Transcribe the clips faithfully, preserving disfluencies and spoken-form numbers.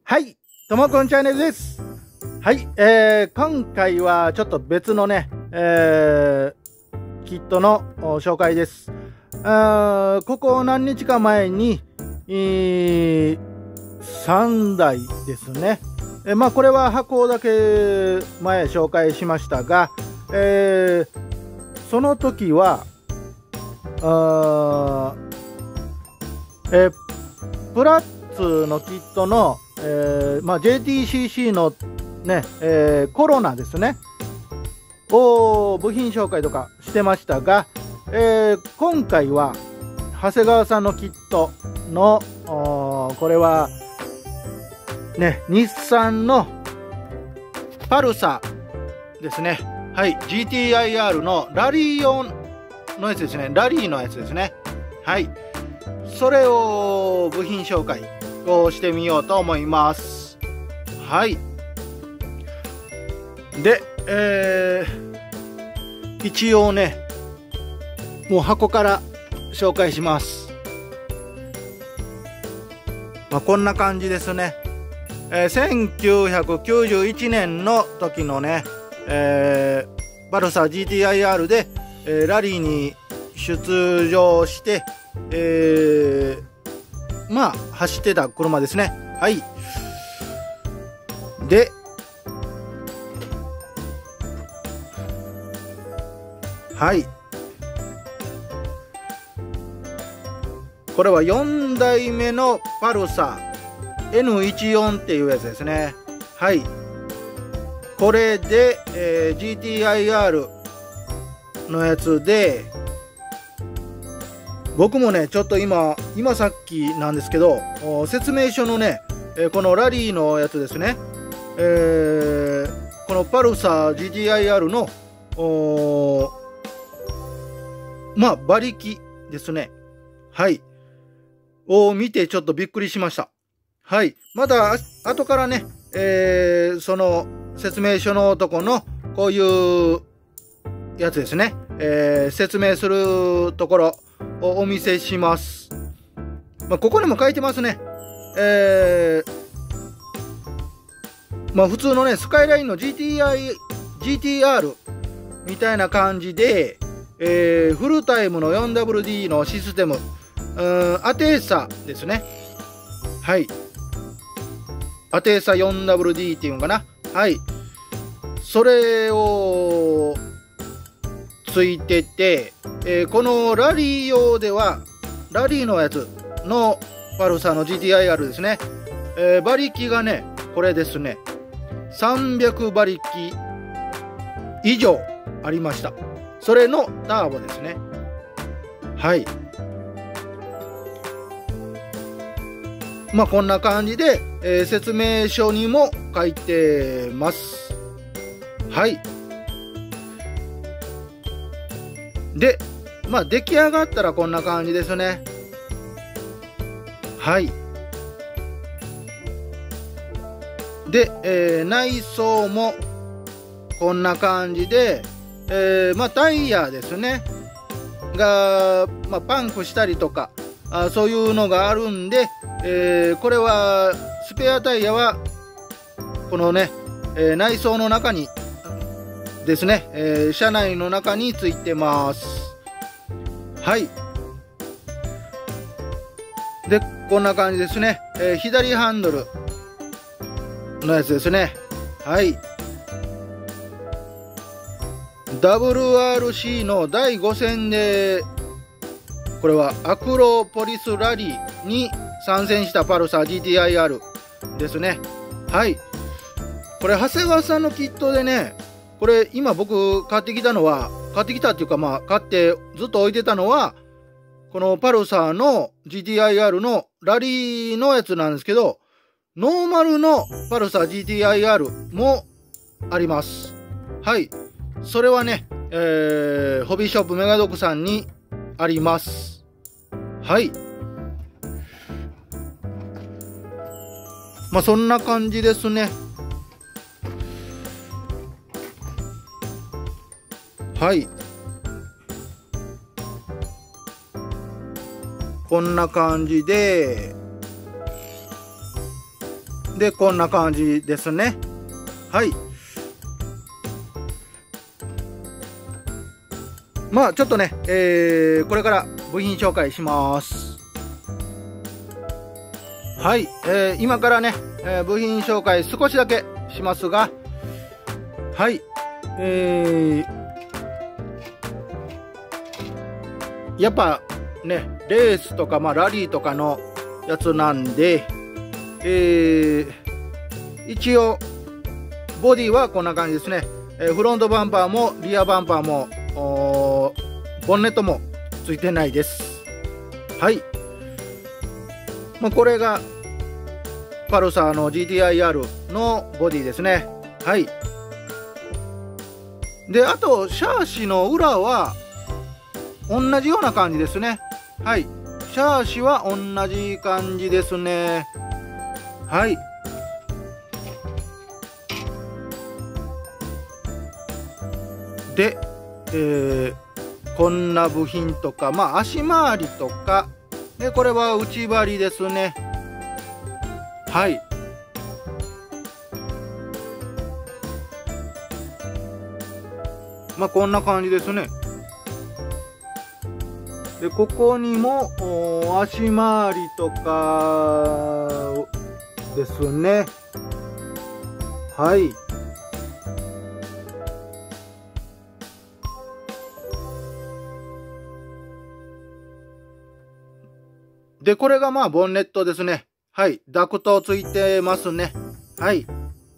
はい、ともこんチャンネルです。はい、えー、今回はちょっと別のね、えー、キットの紹介です。あここ何日か前に、えー、さんだいですね。えまあこれは箱だけ前紹介しましたが、えー、その時はあえー、プラッツのキットの、えーまあ、ジェーティーシーシー の、ねえー、コロナですねを部品紹介とかしてましたが、えー、今回は長谷川さんのキットのこれはね日産のパルサですね。はい、ジーティーアイアール のラリー用のやつですね。ラリーのやつですね。はい、それを部品紹介をしてみようと思います。はい。で、えー、一応ね、もう箱から紹介します。まあ、こんな感じですね。えー、せんきゅうひゃくきゅうじゅういちねんの時のね、えー、パルサー ジーティーアイアール で、えー、ラリーに出場して、えー、まあ走ってた車ですね。はい。で、はい。これはよんだいめのパルサ エヌじゅうよん っていうやつですね。はい。これで、えー、ジーティーアイアール のやつで、僕もね、ちょっと今、今さっきなんですけど、説明書のね、このラリーのやつですね、えー、このパルサー ジーティーアイアール の、まあ、馬力ですね。はい。を見てちょっとびっくりしました。はい。まだ、後からね、えー、その説明書のとこの、こういうやつですね、えー、説明するところ、をお見せします。まあ、ここにも書いてますね。えー、まあ普通のねスカイラインの ジーティーアイ、ジーティーアール みたいな感じで、えー、フルタイムの フォーダブリューディー のシステム、うんアテーサですね。はい。アテーサ フォーダブリューディー っていうのかな。はい。それをついてて、えー、このラリー用ではラリーのやつのパルサーの ジーティーアイアール ですね、えー、馬力がねこれですねさんびゃくばりき以上ありました。それのターボですね。はい。まあこんな感じで、えー、説明書にも書いてます。はい。で、まあ出来上がったらこんな感じですね。はい。で、えー、内装もこんな感じで、えー、まあタイヤですねが、まあ、パンクしたりとかあそういうのがあるんで、えー、これはスペアタイヤはこのね、えー、内装の中にですね、えー、車内の中についてます。はい。でこんな感じですね、えー、左ハンドルのやつですね。はい。 ダブリューアールシー のだいご戦でこれはアクロポリスラリーに参戦したパルサー ジーティーアイアール ですね。はい。これ長谷川さんのキットでね、これ今僕買ってきたのは買ってきたっていうかまあ買ってずっと置いてたのはこのパルサーの ジーティーアイアール のラリーのやつなんですけど、ノーマルのパルサー ジーティーアイアール もあります。はい。それはね、えー、ホビーショップメガドッグさんにあります。はい。まあそんな感じですね。はい。こんな感じで、 で、こんな感じですね。はい。まあ、ちょっとね、えー、これから部品紹介します。はい、えー、今からね、えー、部品紹介少しだけしますが、はい、えー、やっぱね、レースとか、まあ、ラリーとかのやつなんで、えー、一応、ボディはこんな感じですね。えー、フロントバンパーもリアバンパーも、ボンネットもついてないです。はい。まあ、これがパルサーの ジーティーアイアール のボディですね。はい。で、あと、シャーシの裏は同じような感じですね。はい。シャーシは同じ感じですね。はい。で、えー、こんな部品とか、まあ、足回りとか、で、これは内張りですね。はい。まあ、こんな感じですね。で、ここにも、足回りとか、ですね。はい。で、これがまあ、ボンネットですね。はい。ダクトついてますね。はい。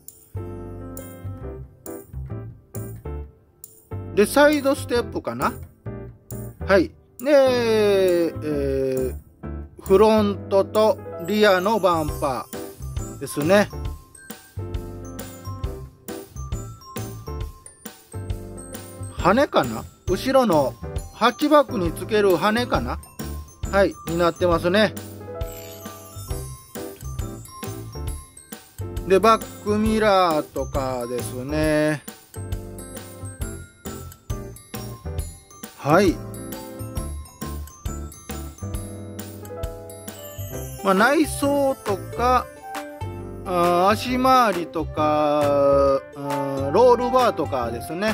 で、サイドステップかな。はい。で、えー、フロントとリアのバンパーですね。羽かな？後ろのハッチバックにつける羽かな？はい、になってますね。で、バックミラーとかですね。はい。まあ、内装とか、あ足回りとか、ロールバーとかですね。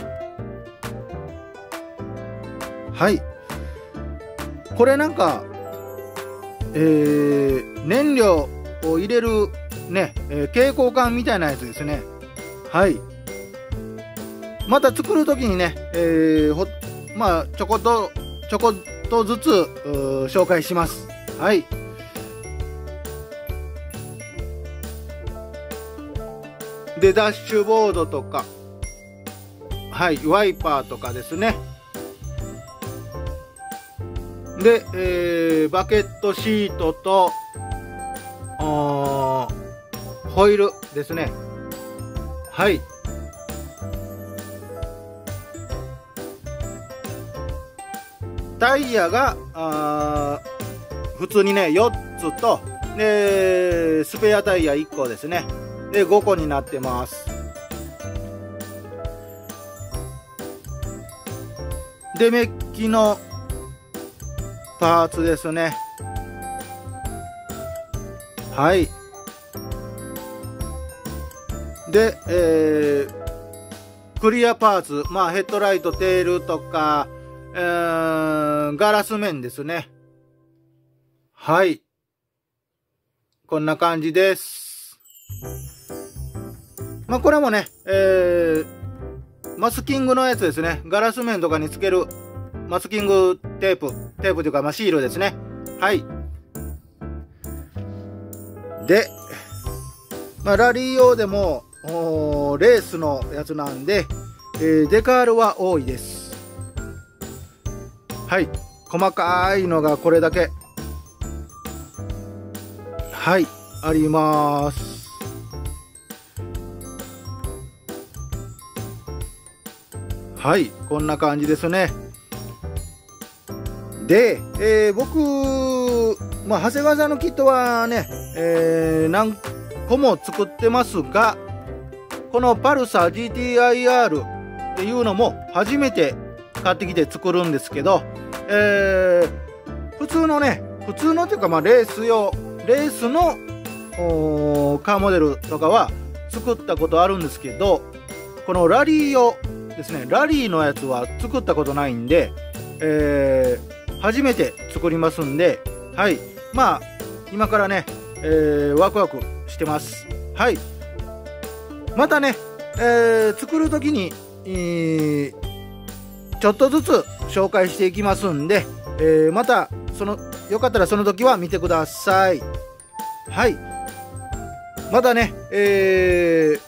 はい。これなんか、えー、燃料を入れるね、えー、蛍光管みたいなやつですね。はい。また作るときにね、えー、ほまあ、ちょこっと、ちょこっとずつ紹介します。はい。で、ダッシュボードとか、はい、ワイパーとかですね。で、えー、バケットシートと、ホイールですね。はい。タイヤが、あ普通にね、よっつと、で、スペアタイヤいっこですね。で、ごこになってます。で、メッキのパーツですね。はい。で、えー、クリアパーツ、まあヘッドライト、テールとか、えー、ガラス面ですね。はい。こんな感じです。まあこれもね、えー、マスキングのやつですね。ガラス面とかにつけるマスキングテープ、テープというか、まあ、シールですね。はい。で、まあ、ラリー用でも、レースのやつなんで、えー、デカールは多いです。はい。細かいのがこれだけ。はい。あります。はい。こんな感じですね。で、えー、僕、まあ、長谷川さんのキットはね、えー、何個も作ってますが、このパルサー ジーティーアイアール っていうのも初めて買ってきて作るんですけど、えー、普通のね、普通のっていうか、まあ、レース用、レースのカーモデルとかは作ったことあるんですけど、このラリー用ですね、ラリーのやつは作ったことないんで、えー、初めて作りますんで、はい、まあ今からね、えー、ワクワクしてます。はい、またね、えー、作る時に、えー、ちょっとずつ紹介していきますんで、えー、またそのよかったらその時は見てください。はい、またね、え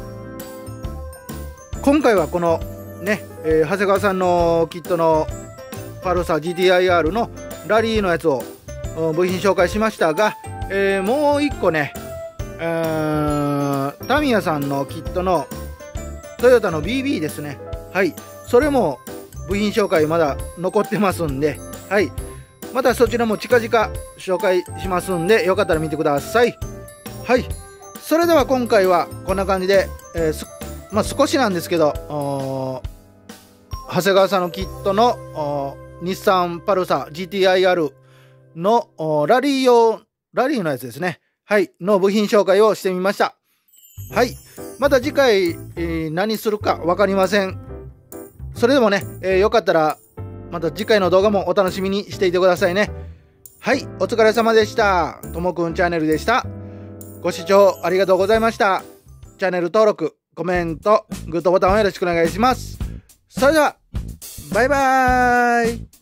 ー、今回はこのね、えー、長谷川さんのキットのパルサー ジーティーアイアール のラリーのやつを部品紹介しましたが、えー、もう一個ね、えー、タミヤさんのキットのトヨタの ビービー ですね。はい、それも部品紹介まだ残ってますんで、はい、またそちらも近々紹介しますんで、よかったら見てください。はい、それでは今回はこんな感じで、えーまあ、少しなんですけど、長谷川さんのキットの日産パルサー ジーティーアイアール のラリー用、ラリーのやつですね。はい、の部品紹介をしてみました。はい、また次回、えー、何するか分かりません。それでもね、えー、よかったらまた次回の動画もお楽しみにしていてくださいね。はい、お疲れ様でした。ともくんチャンネルでした。ご視聴ありがとうございました。チャンネル登録、コメント、グッドボタンをよろしくお願いします。それでは、バイバーイ。